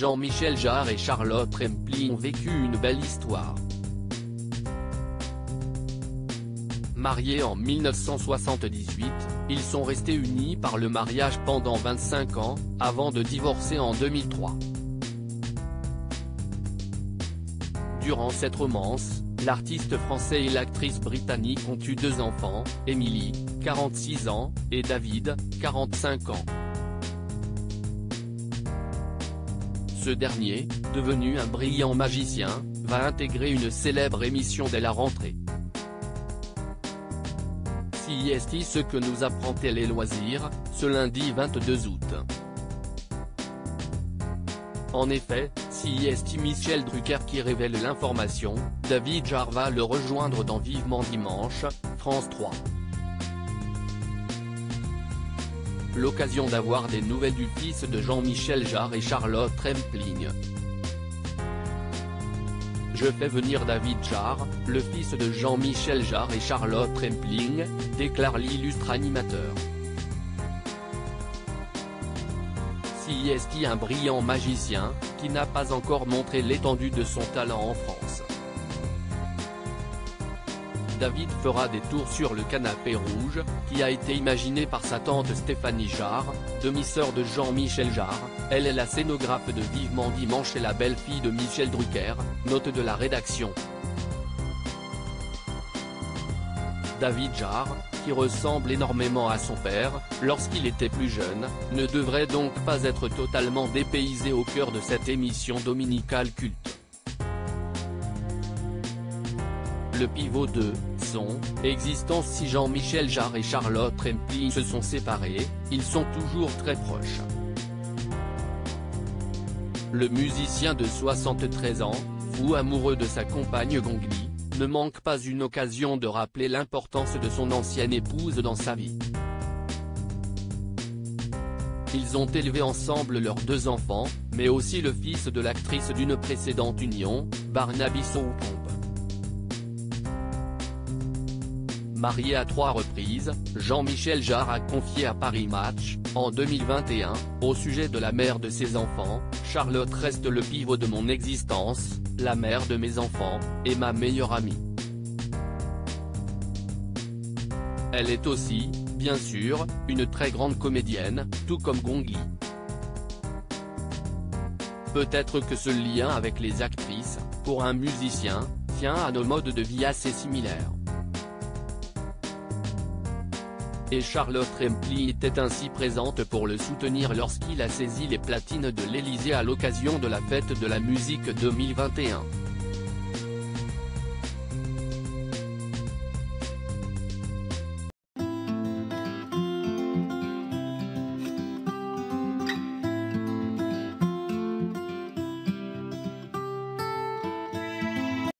Jean-Michel Jarre et Charlotte Rampling ont vécu une belle histoire. Mariés en 1978, ils sont restés unis par le mariage pendant 25 ans, avant de divorcer en 2003. Durant cette romance, l'artiste français et l'actrice britannique ont eu 2 enfants, Emily, 46 ans, et David, 45 ans. Ce dernier, devenu un brillant magicien, va intégrer une célèbre émission dès la rentrée. CIST ce que nous apprend Télé Loisirs, ce lundi 22 août. En effet, CIST Michel Drucker qui révèle l'information, David Jarre va le rejoindre dans Vivement Dimanche, France 3. L'occasion d'avoir des nouvelles du fils de Jean-Michel Jarre et Charlotte Rampling. Je fais venir David Jarre, le fils de Jean-Michel Jarre et Charlotte Rampling, déclare l'illustre animateur. CIST un brillant magicien, qui n'a pas encore montré l'étendue de son talent en France. David fera des tours sur le canapé rouge, qui a été imaginé par sa tante Stéphanie Jarre, demi-sœur de Jean-Michel Jarre. Elle est la scénographe de Vivement Dimanche et la belle-fille de Michel Drucker, note de la rédaction. David Jarre, qui ressemble énormément à son père, lorsqu'il était plus jeune, ne devrait donc pas être totalement dépaysé au cœur de cette émission dominicale culte. Le pivot de son existence. Si Jean-Michel Jarre et Charlotte Rampling se sont séparés, ils sont toujours très proches. Le musicien de 73 ans, fou amoureux de sa compagne Gongli, ne manque pas une occasion de rappeler l'importance de son ancienne épouse dans sa vie. Ils ont élevé ensemble leurs 2 enfants, mais aussi le fils de l'actrice d'une précédente union, Barnaby Sowcombe. Marié à 3 reprises, Jean-Michel Jarre a confié à Paris Match, en 2021, au sujet de la mère de ses enfants, « Charlotte reste le pivot de mon existence, la mère de mes enfants, et ma meilleure amie. Elle est aussi, bien sûr, une très grande comédienne, tout comme Gongli. Peut-être que ce lien avec les actrices, pour un musicien, tient à nos modes de vie assez similaires. » Et Charlotte Rampling était ainsi présente pour le soutenir lorsqu'il a saisi les platines de l'Élysée à l'occasion de la Fête de la musique 2021.